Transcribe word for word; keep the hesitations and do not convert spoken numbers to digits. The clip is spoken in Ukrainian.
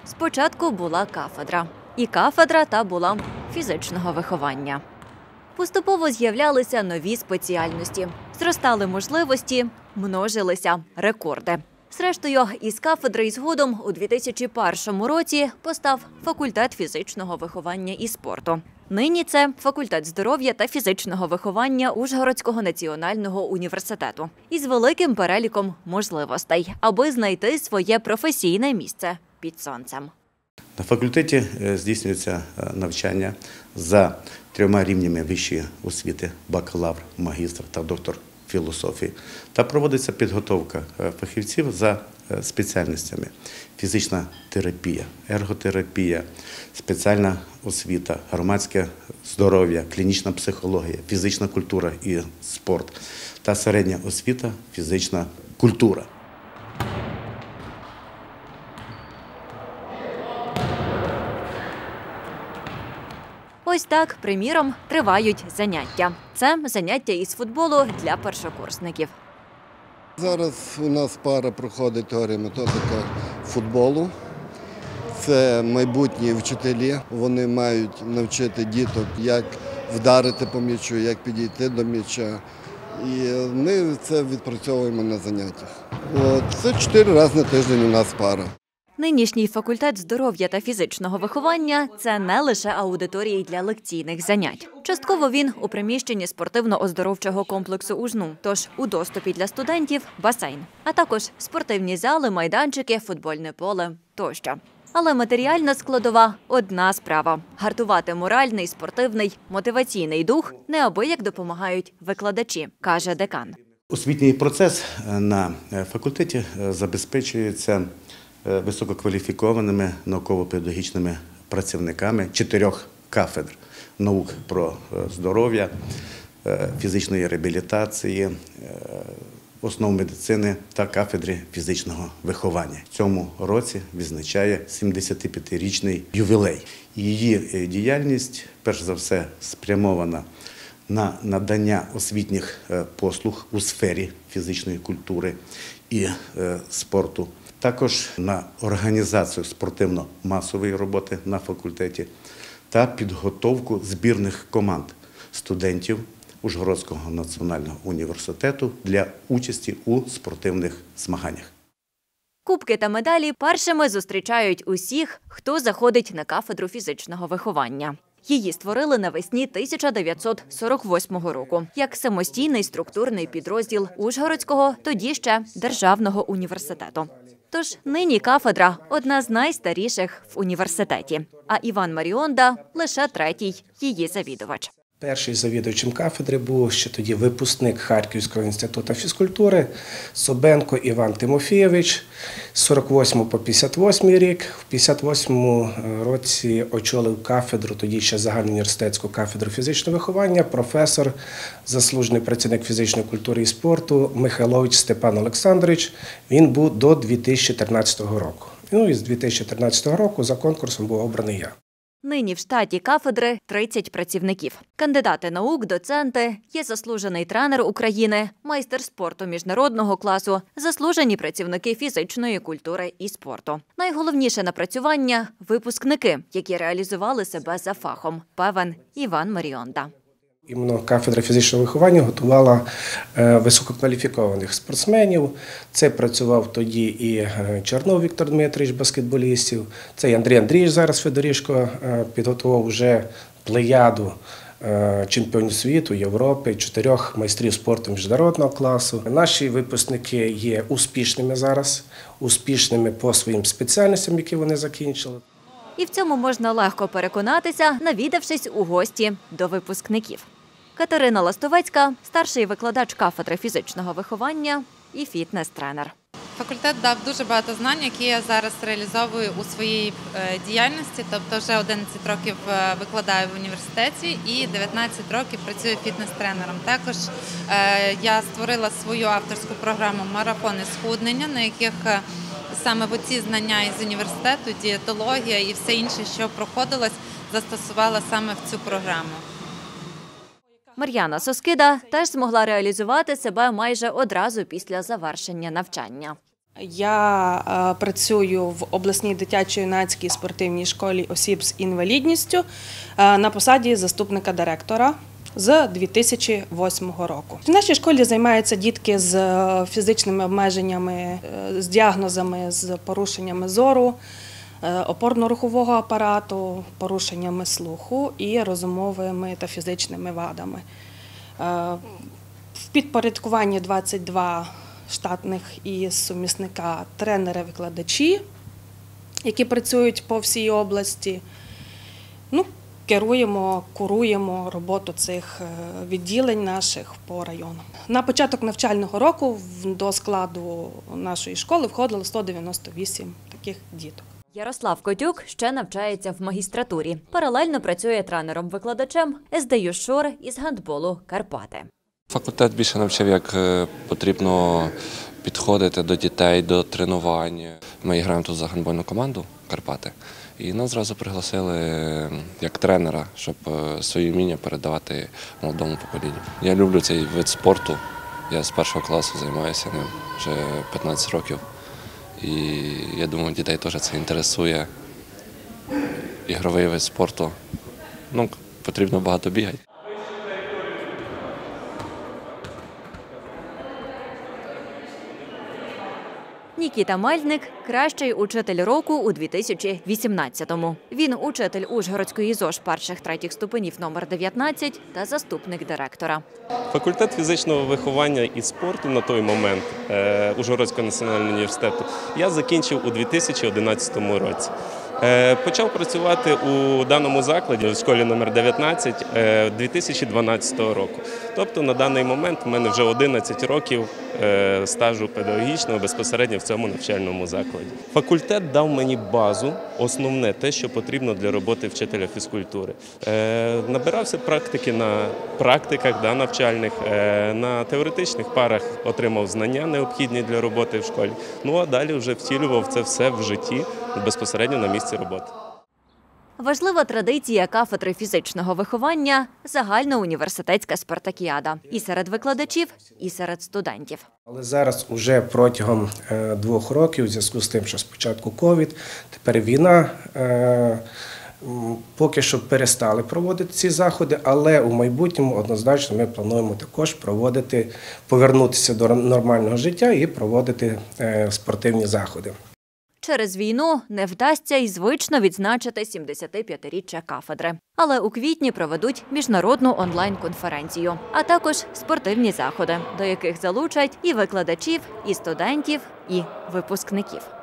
Спочатку була кафедра. І кафедра та була фізичного виховання. Поступово з'являлися нові спеціальності. Зростали можливості, множилися рекорди. Зрештою, із кафедри і згодом у дві тисячі першому році постав факультет фізичного виховання і спорту. Нині це факультет здоров'я та фізичного виховання Ужгородського національного університету із великим переліком можливостей, аби знайти своє професійне місце під сонцем. На факультеті здійснюється навчання за трьома рівнями вищої освіти – бакалавр, магістр та доктор філософії. Та проводиться підготовка фахівців за спеціальностями – фізична терапія, ерготерапія, спеціальна освіта, громадське здоров'я, клінічна психологія, фізична культура і спорт та середня освіта, фізична культура. Ось так, приміром, тривають заняття. Це заняття із футболу для першокурсників. Зараз у нас пара проходить теорія методика футболу. Це майбутні вчителі. Вони мають навчити діток, як вдарити по м'ячу, як підійти до м'яча. І ми це відпрацьовуємо на заняттях. Це чотири рази на тиждень у нас пара. Нинішній факультет здоров'я та фізичного виховання – це не лише аудиторії для лекційних занять. Частково він у приміщенні спортивно-оздоровчого комплексу УЖНУ, тож у доступі для студентів – басейн, а також спортивні зали, майданчики, футбольне поле тощо. Але матеріальна складова – одна справа – гартувати моральний, спортивний, мотиваційний дух неабияк допомагають викладачі, каже декан. Освітній процес на факультеті забезпечується висококваліфікованими науково-педагогічними працівниками чотирьох кафедр наук про здоров'я, фізичної реабілітації, основ медицини та кафедри фізичного виховання. В цьому році відзначає сімдесятип'ятирічний ювілей. Її діяльність, перш за все, спрямована на надання освітніх послуг у сфері фізичної культури і спорту. Також на організацію спортивно-масової роботи на факультеті та підготовку збірних команд студентів Ужгородського національного університету для участі у спортивних змаганнях. Кубки та медалі першими зустрічають усіх, хто заходить на кафедру фізичного виховання. Її створили навесні тисяча дев'ятсот сорок восьмого року як самостійний структурний підрозділ Ужгородського, тоді ще Державного університету. Тож нині кафедра – одна з найстаріших в університеті, а Іван Маріонда – лише третій її завідувач. Перший завідувачем кафедри був ще тоді випускник Харківського інституту фізкультури Собенко Іван Тимофійович з сорок восьмого по п'ятдесят восьмий рік. В п'ятдесят восьмому році очолив кафедру, тоді ще загальноуніверситетську кафедру фізичного виховання, професор, заслужений працівник фізичної культури і спорту Михайлович Степан Олександрович. Він був до дві тисячі тринадцятого року. Ну і з дві тисячі тринадцятого року за конкурсом був обраний я. Нині в штаті кафедри тридцять працівників. Кандидати наук, доценти, є заслужений тренер України, майстер спорту міжнародного класу, заслужені працівники фізичної культури і спорту. Найголовніше напрацювання – випускники, які реалізували себе за фахом, певен Іван Маріонда. Іменно кафедра фізичного виховання готувала висококваліфікованих спортсменів. Це працював тоді і Чернов Віктор Дмитрович, баскетболістів. Це і Андрій Андрійович зараз Федорішко підготував вже плеяду чемпіонів світу, Європи, чотирьох майстрів спорту міжнародного класу. Наші випускники є успішними зараз, успішними по своїм спеціальностям, які вони закінчили. І в цьому можна легко переконатися, навідавшись у гості до випускників. Катерина Ластовецька – старший викладач кафедри фізичного виховання і фітнес-тренер. Факультет дав дуже багато знань, які я зараз реалізовую у своїй діяльності. Тобто вже одинадцять років викладаю в університеті і дев'ятнадцять років працюю фітнес-тренером. Також я створила свою авторську програму «Марафони схуднення», на яких саме ці знання із університету, дієтологія і все інше, що проходилось, застосувала саме в цю програму. Мар'яна Соскида теж змогла реалізувати себе майже одразу після завершення навчання. Я е, працюю в обласній дитячо-юнацькій спортивній школі осіб з інвалідністю е, на посаді заступника директора з дві тисячі восьмого року. В нашій школі займаються дітки з фізичними обмеженнями, е, з діагнозами, з порушеннями зору, е, опорно-рухового апарату, порушеннями слуху і розумовими та фізичними вадами. Е, в підпорядкуванні двадцять два штатних і сумісника тренери-викладачі, які працюють по всій області. Ну, керуємо, куруємо роботу цих відділень наших по району. На початок навчального року до складу нашої школи входило сто дев'яносто вісім таких діток. Ярослав Котюк ще навчається в магістратурі. Паралельно працює тренером-викладачем ес де ю «Шор» із гандболу «Карпати». Факультет більше навчив, як потрібно підходити до дітей, до тренувань. Ми граємо тут за гандбольну команду «Карпати» і нас зразу пригласили як тренера, щоб свої вміння передавати молодому поколінню. Я люблю цей вид спорту, я з першого класу займаюся ним вже п'ятнадцять років. І я думаю, дітей теж це інтересує. Ігровий вид спорту. Ну, потрібно багато бігати. Нікіта Мальник – кращий учитель року у дві тисячі вісімнадцятому. Він учитель Ужгородської ЗОЖ перших-третіх ступенів номер дев'ятнадцять та заступник директора. Факультет фізичного виховання і спорту на той момент е, Ужгородського національного університету я закінчив у дві тисячі одинадцятому році. Е, почав працювати у даному закладі, в школі номер дев'ятнадцять, е, дві тисячі дванадцятого року. Тобто на даний момент в мене вже одинадцять років е, стажу педагогічного безпосередньо в цьому навчальному закладі. Факультет дав мені базу, основне те, що потрібно для роботи вчителя фізкультури. Е, набирався практики на практиках да, навчальних, е, на теоретичних парах отримав знання, необхідні для роботи в школі. Ну а далі вже втілював це все в житті, безпосередньо на місці роботи. Важлива традиція кафедри фізичного виховання – загальноуніверситетська спартакіада. І серед викладачів, і серед студентів. Але зараз уже протягом двох років, у зв'язку з тим, що спочатку ковід, тепер війна, поки що перестали проводити ці заходи, але у майбутньому однозначно ми плануємо також проводити, повернутися до нормального життя і проводити спортивні заходи. Через війну не вдасться й звично відзначити сімдесятип'ятиріччя кафедри. Але у квітні проведуть міжнародну онлайн-конференцію, а також спортивні заходи, до яких залучать і викладачів, і студентів, і випускників.